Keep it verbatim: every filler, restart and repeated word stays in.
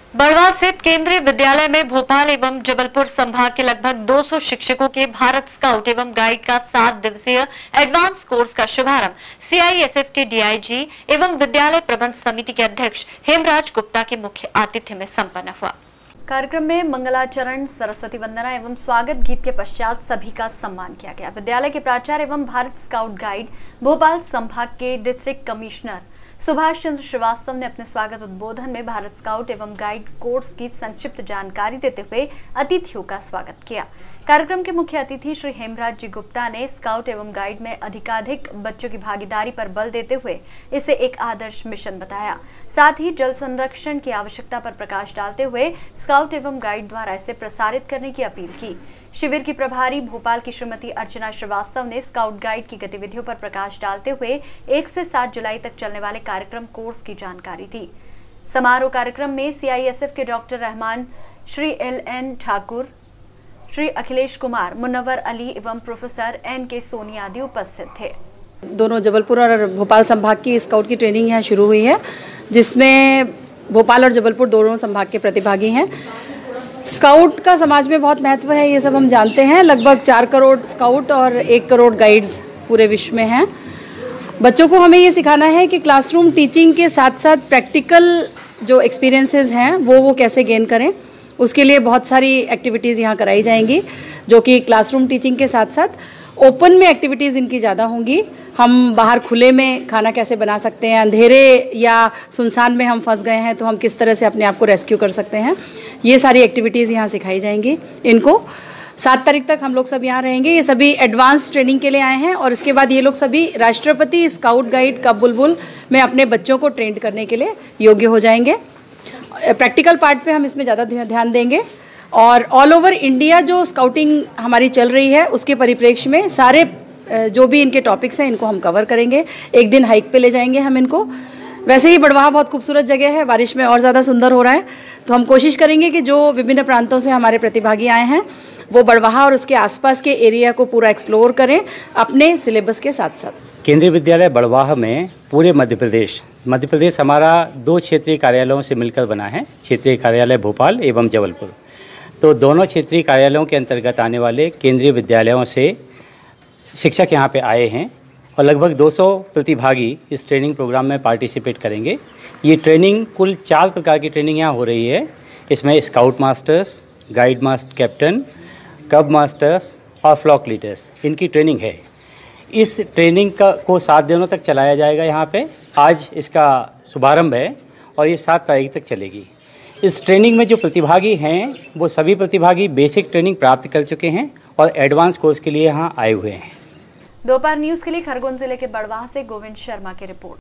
बड़वा स्थित केंद्रीय विद्यालय में भोपाल एवं जबलपुर संभाग के लगभग दो सौ शिक्षकों के भारत स्काउट एवं गाइड का सात दिवसीय एडवांस कोर्स का शुभारंभ सीआईएसएफ के डीआईजी एवं विद्यालय प्रबंध समिति के अध्यक्ष हेमराज गुप्ता के मुख्य आतिथ्य में संपन्न हुआ। कार्यक्रम में मंगलाचरण, सरस्वती वंदना एवं स्वागत गीत के पश्चात सभी का सम्मान किया गया। विद्यालय के प्राचार्य एवं भारत स्काउट गाइड भोपाल संभाग के डिस्ट्रिक्ट कमिश्नर सुभाष चंद्र श्रीवास्तव ने अपने स्वागत उद्बोधन में भारत स्काउट एवं गाइड कोर्स की संक्षिप्त जानकारी देते हुए अतिथियों का स्वागत किया। कार्यक्रम के मुख्य अतिथि श्री हेमराज जी गुप्ता ने स्काउट एवं गाइड में अधिकाधिक बच्चों की भागीदारी पर बल देते हुए इसे एक आदर्श मिशन बताया। साथ ही जल संरक्षण की आवश्यकता पर प्रकाश डालते हुए स्काउट एवं गाइड द्वारा इसे प्रसारित करने की अपील की। शिविर की प्रभारी भोपाल की श्रीमती अर्चना श्रीवास्तव ने स्काउट गाइड की गतिविधियों पर प्रकाश डालते हुए एक से सात जुलाई तक चलने वाले कार्यक्रम कोर्स की जानकारी दी। समारोह कार्यक्रम में सीआईएसएफ के doctor Rahman, Shri L N Thakur, Shri Akhilesh Kumar, Munawwar Ali एवं प्रोफेसर एन के सोनी आदि उपस्थित थे। दोनों जबलपुर और भोपाल संभाग की स्काउट की ट्रेनिंग यहाँ शुरू हुई है, जिसमें भोपाल और जबलपुर दोनों संभाग के प्रतिभागी हैं। स्काउट का समाज में बहुत महत्व है, ये सब हम जानते हैं। लगभग चार करोड़ स्काउट और एक करोड़ गाइड्स पूरे विश्व में हैं। बच्चों को हमें ये सिखाना है कि क्लासरूम टीचिंग के साथ साथ प्रैक्टिकल जो एक्सपीरियंसेस हैं वो वो कैसे गेन करें। उसके लिए बहुत सारी एक्टिविटीज़ यहाँ कराई जाएंगी, जो कि क्लासरूम टीचिंग के साथ साथ ओपन में एक्टिविटीज़ इनकी ज़्यादा होंगी। हम बाहर खुले में खाना कैसे बना सकते हैं, अंधेरे या सुनसान में हम फंस गए हैं तो हम किस तरह से अपने आप को रेस्क्यू कर सकते हैं, ये सारी एक्टिविटीज़ यहाँ सिखाई जाएंगी इनको। सात तारीख तक हम लोग सब यहाँ रहेंगे। ये सभी एडवांस ट्रेनिंग के लिए आए हैं और इसके बाद ये लोग सभी राष्ट्रपति स्काउट गाइड कब बुलबुल में अपने बच्चों को ट्रेंड करने के लिए योग्य हो जाएंगे। प्रैक्टिकल पार्ट पे हम इसमें ज़्यादा ध्यान देंगे और ऑल ओवर इंडिया जो स्काउटिंग हमारी चल रही है उसके परिप्रेक्ष्य में सारे जो भी इनके टॉपिक्स हैं इनको हम कवर करेंगे। एक दिन हाइक पे ले जाएंगे हम इनको। वैसे ही बड़वाह बहुत खूबसूरत जगह है, बारिश में और ज़्यादा सुंदर हो रहा है, तो हम कोशिश करेंगे कि जो विभिन्न प्रांतों से हमारे प्रतिभागी आए हैं वो बड़वाह और उसके आसपास के एरिया को पूरा एक्सप्लोर करें अपने सिलेबस के साथ साथ। केंद्रीय विद्यालय बड़वाह में पूरे मध्य प्रदेश मध्य प्रदेश हमारा दो क्षेत्रीय कार्यालयों से मिलकर बना है, क्षेत्रीय कार्यालय भोपाल एवं जबलपुर। तो दोनों क्षेत्रीय कार्यालयों के अंतर्गत आने वाले केंद्रीय विद्यालयों से शिक्षक यहाँ पे आए हैं और लगभग दो सौ प्रतिभागी इस ट्रेनिंग प्रोग्राम में पार्टिसिपेट करेंगे। ये ट्रेनिंग कुल चार प्रकार की ट्रेनिंग यहाँ हो रही है। इसमें scout masters, guide master captain, cub masters और फ्लॉक लीडर्स, इनकी ट्रेनिंग है। इस ट्रेनिंग का को सात दिनों तक चलाया जाएगा यहाँ पे। आज इसका शुभारंभ है और ये सात तारीख तक चलेगी। इस ट्रेनिंग में जो प्रतिभागी हैं वो सभी प्रतिभागी बेसिक ट्रेनिंग प्राप्त कर चुके हैं और एडवांस कोर्स के लिए यहाँ आए हुए हैं। दोपहर न्यूज़ के लिए खरगोन जिले के बड़वाह से गोविंद शर्मा की रिपोर्ट।